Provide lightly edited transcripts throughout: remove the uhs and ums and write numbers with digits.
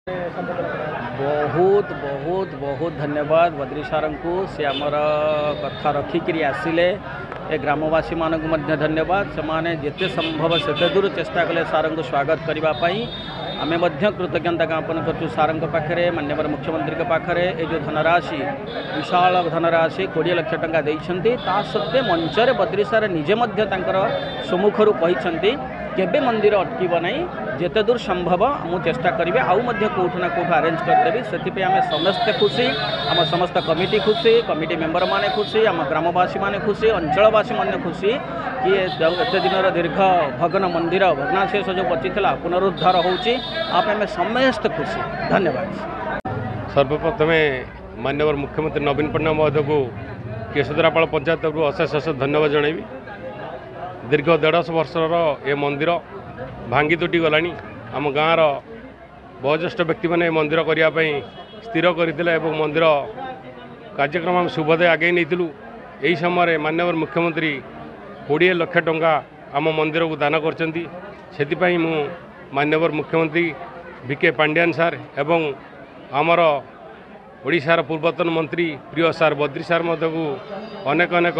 बहुत बहुत बहुत धन्यवाद बद्री सार को सी आमर कथा रखिकी आसिले ए ग्रामवासी मानक मध्य धन्यवाद से जिते संभव से दूर चेष्टा कले सार को स्वागत करने आम कृतज्ञता ज्ञापन कर सार पाखे माननीय मुख्यमंत्री पाखे ये जो धनराशि विशाल धनराशि 20 लाख टंका देते सत्वे मंचर बद्री सार निजे सम्मुखर कहते केबे मंदिर अटक नहीं जिते दूर संभव मु चेष्टा करी आउ कौटना कौट आरेंज करदेवी से आम समस्ते खुशी आम समस्त कमिटी खुशी कमिटी मेंबर माने खुशी आम ग्रामवासी माने खुशी अंचलवासी माने खुशी कि एत दिन दीर्घ भग्न मंदिर भग्नाशेष जो बचीला पुनरुद्धार होमें समस्त खुशी। धन्यवाद। सर्वप्रथम माननीय मुख्यमंत्री नवीन पट्टनायक महोदय को केशोद्रापाल पंचायत अशेष अशेष धन्यवाद जनइबी। दीर्घ 150 वर्षर ए मंदिर भांगी तुटी गला आम गाँव वयोज्येष्ठ व्यक्ति मैंने मंदिर करने स्थिर करते मंदिर कार्यक्रम आम शुभदे आगे नहीं यही समय माननीय मुख्यमंत्री 20 लाख टंका आम मंदिर को दान कर माननीय मुख्यमंत्री वीके पांड्यान सार एवं आमर ओडिशार पूर्वतन मंत्री प्रिय सार बद्री सार मध्य को अनेक अनेक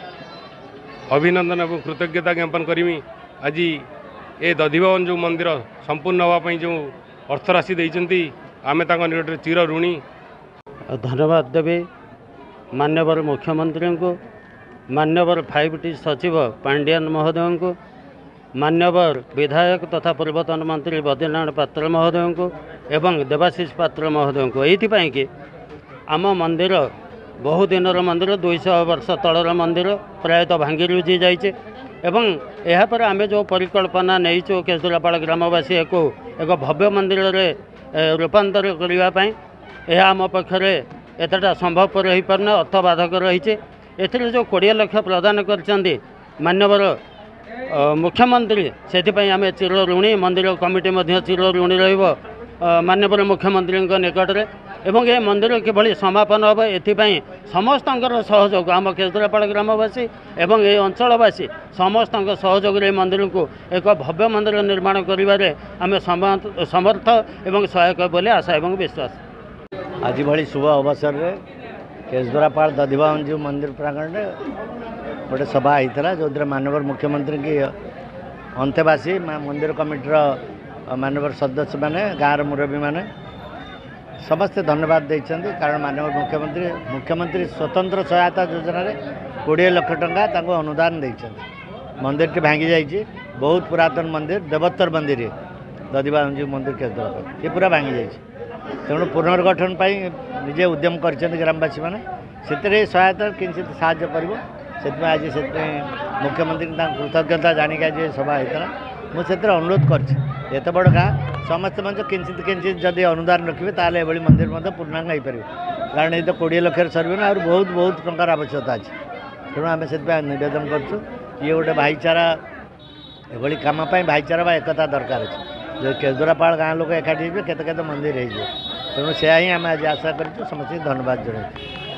अभिनंदन और कृतज्ञता ज्ञापन करमी। आज ये दधिभवन जो मंदिर संपूर्ण होगापी जो अर्थराशि देती आम निकट चिर ऋणी। धन्यवाद देवी माननीय मुख्यमंत्री को, माननीय 5T सचिव पांड्यान महोदय को, माननीय विधायक तथा पूर्वतन मंत्री बद्रीनारायण पात्र महोदय को एवं देवाशीष पात्र महोदय को ये कि आम मंदिर बहु दिन मंदिर 200 वर्ष तलर मंदिर प्रायतः भांगी रुझी जाइए एवं यापर आम जो परिकल्पना नहीं केशोद्रापाल ग्रामवासी एक भव्य मंदिर रे रूपांतर करने यह आम पक्षरे एतटा संभवपर हो पारना अर्थबाधक रही है। जो 20 लाख प्रदान कर माननीय मुख्यमंत्री से आम चिर ऋणी मंदिर कमिटी चिर ऋणी माननीय मुख्यमंत्री निकट में एवं ये मंदिर किभली समापन हम एथिपाई समस्त सहयोग आम केशोद्रापाल ग्रामवासी एवं ये अंचलवासी समस्त सहयोग मंदिर को एक भव्य मंदिर निर्माण करिबारे आम समर्थ एवं सहायक बोले आशा एवं विश्वास। आज भली शुभ अवसर में केशोद्रापाल दधिभवन जी मंदिर प्रांगण में गोटे सभा होता जो माननीय मुख्यमंत्री की अंतेवासी मंदिर कमिटर माननीय सदस्य मैंने गाँव मुरबी मैंने समस्ते धन्यवाद देते कारण माननीय मुख्यमंत्री स्वतंत्र सहायता योजना रे 20 लाख टंका अनुदान देते। मंदिर टी भांगी जाइए बहुत पुरातन मंदिर देवोत्तर मंदिर दधिभवन जी मंदिर केशोद्रापाल ये पूरा भांगी जाइए तेणु पुनर्गठन पर निजे उद्यम कर ग्रामवासी मैंने से सहायता किंचित साहाय्य कर आज से मुख्यमंत्री कृतज्ञता जानिक आज सभा होता मुझे अनुरोध करते बड़ गाँ समस्त मंच किंचित किंचित जदि अनुदान रखिए ताले एभली मंदिर पूर्णांग हो पार कारण ये तो 20 लाख सरवे ना और बहुत बहुत टंकार आवश्यकता अच्छे तेणु आम से नवेदन करूँ ये गोटे भाईचारा एभली कम भाईचारा बा एकता दरकार अच्छे जो केशोद्रापाल गाँव लोक एकाठी केते मंदिर हो तेणु से ही आम आज आशा कर समस्त धन्यवाद जनाई।